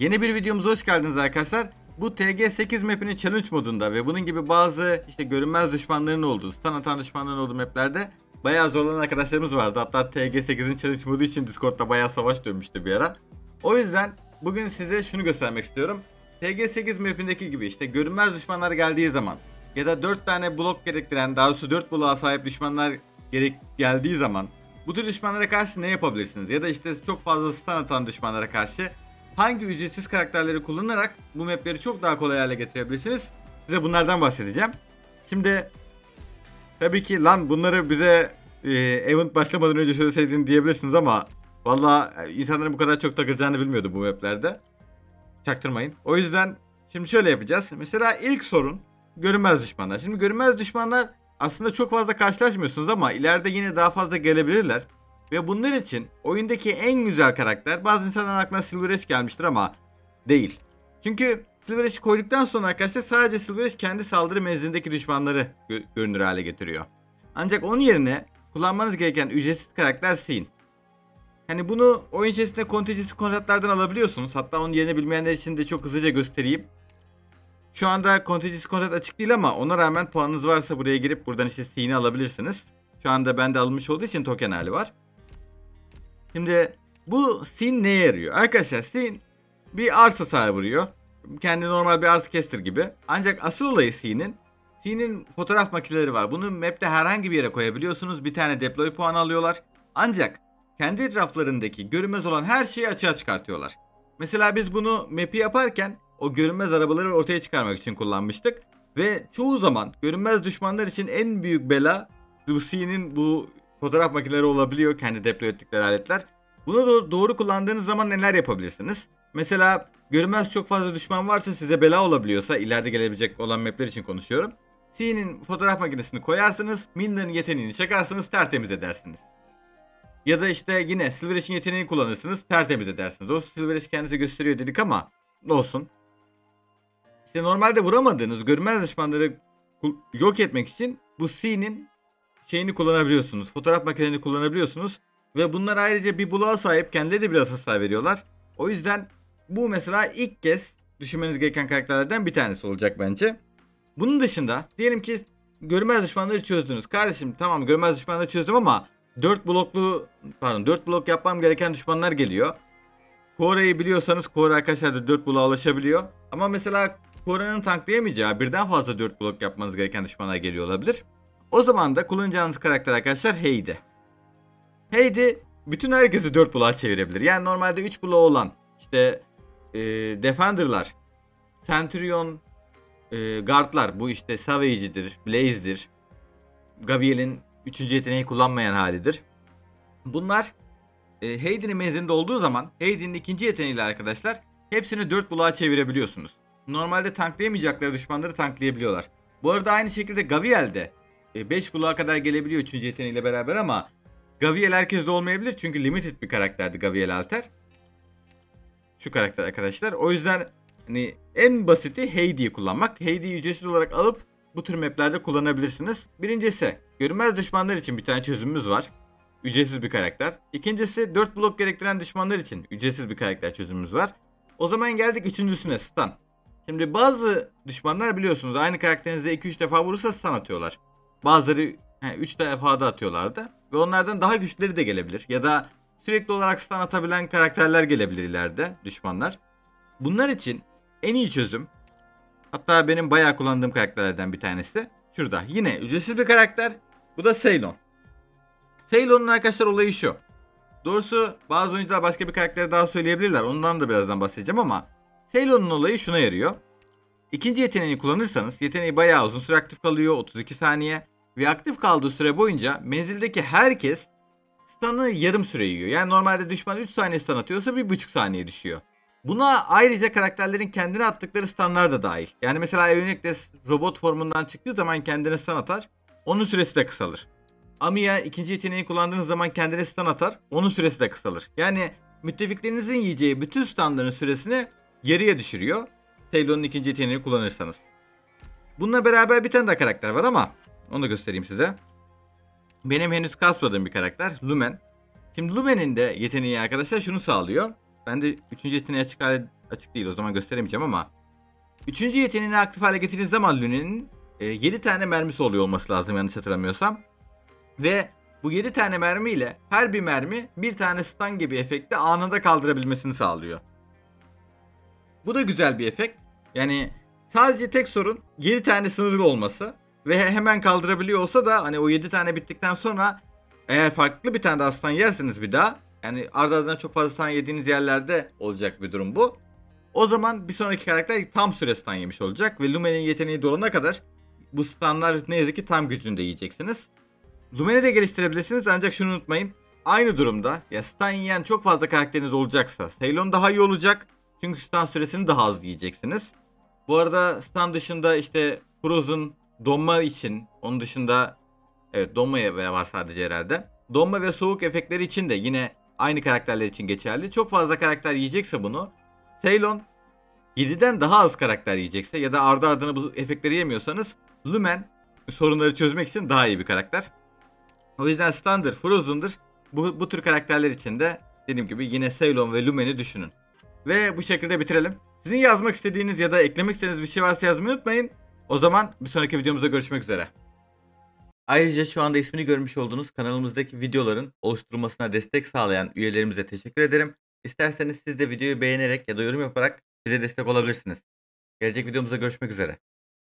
Yeni bir videomuza hoş geldiniz arkadaşlar. Bu TG8 map'inin challenge modunda ve bunun gibi bazı görünmez düşmanların olduğu, stun atan düşmanların olduğu maplerde bayağı zorlanan arkadaşlarımız vardı. Hatta TG8'in challenge modu için Discord'da bayağı savaş dönmüştü bir ara. O yüzden bugün size şunu göstermek istiyorum. TG8 map'indeki gibi görünmez düşmanlar geldiği zaman ya da 4 tane blok gerektiren, daha doğrusu 4 bloğa sahip düşmanlar geldiği zaman bu tür düşmanlara karşı ne yapabilirsiniz? Ya da çok fazla stun atan düşmanlara karşı hangi ücretsiz karakterleri kullanarak bu mapleri çok daha kolay hale getirebilirsiniz? Size bunlardan bahsedeceğim. Şimdi tabii ki lan bunları bize event başlamadan önce söyleseydin diyebilirsiniz ama valla insanların bu kadar çok takılacağını bilmiyordu bu maplerde. Çaktırmayın. O yüzden şimdi şöyle yapacağız. Mesela ilk sorun görünmez düşmanlar. Şimdi görünmez düşmanlar aslında çok fazla karşılaşmıyorsunuz ama ileride yine daha fazla gelebilirler. Ve bunlar için oyundaki en güzel karakter, bazı insanların aklına Silver Ash gelmiştir ama değil. Çünkü Silver Ash'i koyduktan sonra arkadaşlar sadece Silver Ash kendi saldırı menzilindeki düşmanları görünür hale getiriyor. Ancak onun yerine kullanmanız gereken ücretsiz karakter Sin. Hani bunu oyun içerisinde kontenjansı kontratlardan alabiliyorsunuz. Hatta onun yerini bilmeyenler için de çok hızlıca göstereyim. Şu anda kontenjansı kontrat açık değil ama ona rağmen puanınız varsa buraya girip buradan Sin'i alabilirsiniz. Şu anda bende alınmış olduğu için token hali var. Şimdi bu Sin neye yarıyor? Arkadaşlar Sin bir arsa sahibi vuruyor. Kendi normal bir arsa caster gibi. Ancak asıl olayı Sin'in fotoğraf makineleri var. Bunu map'te herhangi bir yere koyabiliyorsunuz. Bir tane deploy puanı alıyorlar. Ancak kendi etraflarındaki görünmez olan her şeyi açığa çıkartıyorlar. Mesela biz bunu map'i yaparken o görünmez arabaları ortaya çıkarmak için kullanmıştık. Ve çoğu zaman görünmez düşmanlar için en büyük bela bu Sin'in bu fotoğraf makineleri olabiliyor, kendi deploy ettikleri aletler. Bunu doğru kullandığınız zaman neler yapabilirsiniz? Mesela görünmez çok fazla düşman varsa, size bela olabiliyorsa, ileride gelebilecek olan mapler için konuşuyorum. Sin'in fotoğraf makinesini koyarsınız, Minder'ın yeteneğini çakarsınız, tertemiz edersiniz. Ya da yine Silver Ash'in yeteneğini kullanırsınız, tertemiz edersiniz. O Silver Ash kendisi gösteriyor dedik ama ne olsun. Normalde vuramadığınız görünmez düşmanları yok etmek için bu Sin'in şeyini kullanabiliyorsunuz. Fotoğraf makinelerini kullanabiliyorsunuz. Ve bunlar ayrıca bir bloğa sahip, kendileri de biraz hasar veriyorlar. O yüzden bu mesela ilk kez düşünmeniz gereken karakterlerden bir tanesi olacak bence. Bunun dışında diyelim ki görünmez düşmanları çözdünüz. Kardeşim tamam, görünmez düşmanları çözdüm ama 4 blok yapmam gereken düşmanlar geliyor. Kora'yı biliyorsanız Kora arkadaşlar da 4 bloğa ulaşabiliyor. Ama mesela Kora'nın tanklayamayacağı birden fazla 4 blok yapmanız gereken düşmanlar geliyor olabilir. O zaman da kullanacağınız karakter arkadaşlar Heidi. Heidi bütün herkesi 4 bloğa çevirebilir. Yani normalde 3 bloğu olan Defender'lar, Centurion, Guard'lar, bu Savage'dir, Blaze'dir, Gaviel'in 3. yeteneği kullanmayan halidir. Bunlar Heidi'nin menzilinde olduğu zaman Heidi'nin 2. yeteneğiyle arkadaşlar hepsini 4 bloğa çevirebiliyorsunuz. Normalde tanklayamayacakları düşmanları tanklayabiliyorlar. Bu arada aynı şekilde Gaviel de 5 bloğa kadar gelebiliyor 3. yeteneğiyle beraber ama Gaviel herkeste olmayabilir çünkü limited bir karakterdi Gaviel Alter. Şu karakter arkadaşlar. O yüzden en basiti Heidi'yi kullanmak. Heidi'yi ücretsiz olarak alıp bu tür maplerde kullanabilirsiniz. Birincisi, görünmez düşmanlar için bir tane çözümümüz var. Ücretsiz bir karakter. İkincisi, 4 blok gerektiren düşmanlar için ücretsiz bir karakter çözümümüz var. O zaman geldik üçüncüsüne, stun. Şimdi bazı düşmanlar biliyorsunuz aynı karakterinize 2-3 defa vurursa stun atıyorlar. Bazıları 3 defa da atıyorlardı. Ve onlardan daha güçleri de gelebilir. Ya da sürekli olarak stun atabilen karakterler gelebilir ileride, düşmanlar. Bunlar için en iyi çözüm, hatta benim bayağı kullandığım karakterlerden bir tanesi şurada. Yine ücretsiz bir karakter. Bu da Ceylon. Ceylon'un arkadaşlar olayı şu. Doğrusu bazı oyuncular başka bir karakteri daha söyleyebilirler. Ondan da birazdan bahsedeceğim ama Ceylon'un olayı şuna yarıyor. 2. yeteneğini kullanırsanız yeteneği bayağı uzun süre aktif kalıyor. 32 saniye. Ve aktif kaldığı süre boyunca menzildeki herkes stun'ı yarım süre yiyor. Yani normalde düşman 3 saniye stun atıyorsa 1,5 saniye düşüyor. Buna ayrıca karakterlerin kendine attıkları stunlar da dahil. Yani mesela Eunekles robot formundan çıktığı zaman kendine stun atar. Onun süresi de kısalır. Amiya 2. yeteneğini kullandığınız zaman kendine stun atar. Onun süresi de kısalır. Yani müttefiklerinizin yiyeceği bütün stunların süresini yarıya düşürüyor. Ceylon'un 2. yeteneğini kullanırsanız. Bununla beraber bir tane daha karakter var ama onu da göstereyim size. Benim henüz kasmadığım bir karakter Lumen. Şimdi Lumen'in de yeteneği arkadaşlar şunu sağlıyor. Ben de 3. yeteneği açık hale açık değil, o zaman gösteremeyeceğim ama. Üçüncü yeteneğini aktif hale getirdiğiniz zaman Lune'nin 7 tane mermisi oluyor olması lazım yanlış hatırlamıyorsam. Ve bu 7 tane mermiyle her bir mermi bir tane stun gibi efekti anında kaldırabilmesini sağlıyor. Bu da güzel bir efekt. Yani sadece tek sorun 7 tane sınırlı olması. Ve hemen kaldırabiliyor olsa da hani o 7 tane bittikten sonra eğer farklı bir tane daha stun yerseniz bir daha, yani ardı ardına çok fazla stun yediğiniz yerlerde olacak bir durum bu. O zaman bir sonraki karakter tam süre stun yemiş olacak ve Lumen'in yeteneği dolana kadar bu stunlar ne yazık ki tam gücünde yiyeceksiniz. Lumen'i de geliştirebilirsiniz ancak şunu unutmayın. Aynı durumda ya stun yiyen çok fazla karakteriniz olacaksa Ceylon daha iyi olacak. Çünkü stun süresini daha az yiyeceksiniz. Bu arada stun dışında işte Frozen, donma için, onun dışında evet donma var sadece herhalde. Donma ve soğuk efektleri için de yine aynı karakterler için geçerli. Çok fazla karakter yiyecekse bunu, Ceylon 7'den daha az karakter yiyecekse ya da ardı ardına bu efektleri yemiyorsanız Lumen sorunları çözmek için daha iyi bir karakter. O yüzden Stun'dır, Frozen'dır. Bu tür karakterler için de dediğim gibi yine Ceylon ve Lumen'i düşünün. Ve bu şekilde bitirelim. Sizin yazmak istediğiniz ya da eklemek istediğiniz bir şey varsa yazmayı unutmayın. O zaman bir sonraki videomuzda görüşmek üzere. Ayrıca şu anda ismini görmüş olduğunuz kanalımızdaki videoların oluşturulmasına destek sağlayan üyelerimize teşekkür ederim. İsterseniz siz de videoyu beğenerek ya da yorum yaparak bize destek olabilirsiniz. Gelecek videomuzda görüşmek üzere.